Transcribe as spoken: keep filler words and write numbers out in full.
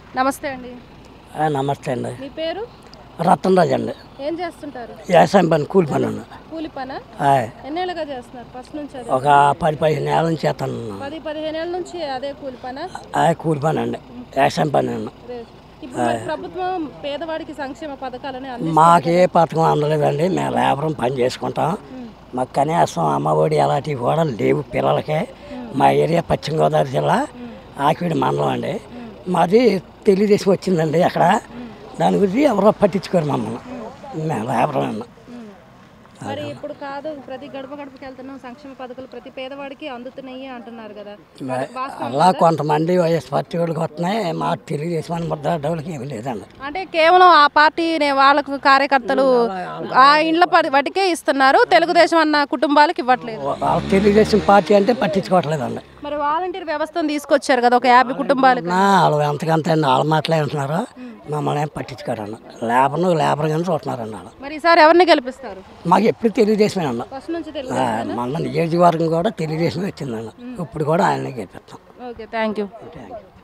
నమస్తే అండి. నమస్తే అండి. మీ పేరు? రతన్ రాజు అండి. ఏం చేస్తుంటారు? వ్యవసాయం పని, కూలి పని అన్న. కూలి పనా? ఎన్నేళ్ళుగా చేస్తున్నారు? ఫస్ట్ నుంచి ఒక పది పదిహేను ఏళ్ళ నుంచి చేస్తాను. పది పదిహేను ఏళ్ళ నుంచి అదే కూలి పనా? కూలి పని అండి, వ్యవసాయం పని అన్న. ఇప్పుడు మరి ప్రభుత్వం పేదవాడికి సంక్షేమ పథకాలని మాకు ఏ పథకం అందలేదండి. మేము లేబరం పని చేసుకుంటాం. మాకు కనీసం అమ్మఒడి అలాంటివి కూడా లేవు పిల్లలకి. మా ఏరియా పశ్చిమ గోదావరి జిల్లా ఆకివీడి మండలం అండి. మాది తెలుగుదేశం వచ్చిందండి అక్కడ. దాని గురించి ఎవరో పట్టించుకోరు మమ్మల్ని. మేము లేబరం అన్న. మరి ఇప్పుడు కాదు, ప్రతి గడప గడపకి వెళ్తున్నాం, సంక్షేమ పథకాలు ప్రతి పేదవాడికి అందుతున్నాయి అంటున్నారు కదా. అలా కొంతమంది వైఎస్ పార్టీ వాళ్ళకి వస్తున్నాయి, మా తెలుగుదేశం అని ముద్ర డబ్బులకి ఏమి లేదండి. అంటే కేవలం ఆ పార్టీ వాళ్ళకు కార్యకర్తలు ఆ ఇండ్ల వాటికే ఇస్తున్నారు, తెలుగుదేశం అన్న కుటుంబాలకు ఇవ్వట్లేదు. తెలుగుదేశం పార్టీ అంటే పట్టించుకోవట్లేదండి. మరి వాలంటీర్ వ్యవస్థను తీసుకొచ్చారు కదా ఒక యాభై కుటుంబాలకు. వాళ్ళు ఎంతకంత వాళ్ళ మాటలే ఉంటున్నారు, మమ్మల్ని ఏం పట్టించుకోరండి. లేబర్ లేబర్ కానీ చూస్తున్నారండి వాళ్ళు. మరి ఈసారి ఎవరిని గెలిపిస్తారు? మాకు ఎప్పుడు తెలుగుదేశమే అన్న. ఫస్ట్ నుంచి తెలుగుదేశం. మన నియోజకవర్గం కూడా తెలుగుదేశమే వచ్చిందన్న. ఇప్పుడు కూడా ఆయనే గెలిపిస్తాం. Okay, thank you. Thank you.